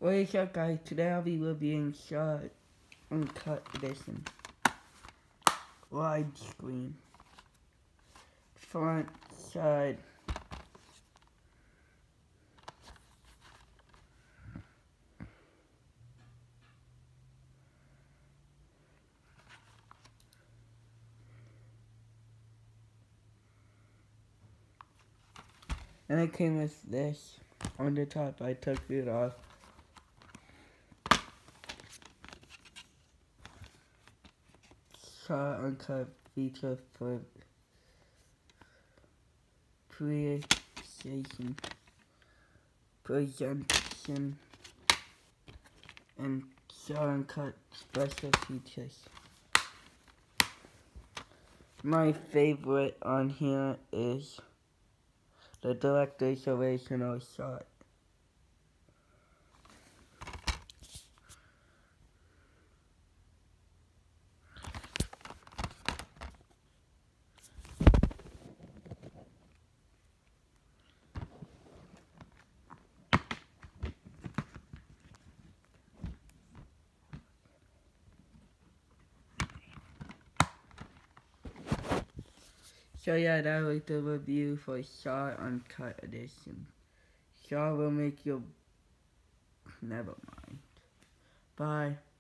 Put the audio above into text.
What is up, guys? Today I'll be reviewing Uncut edition. Widescreen. Front, side. And it came with this on the top. I took it off. Uncut feature for presentation, and Uncut special features. My favorite on here is the director's original shot. So yeah, that was the review for Uncut edition. Shaw will make you... Never mind. Bye.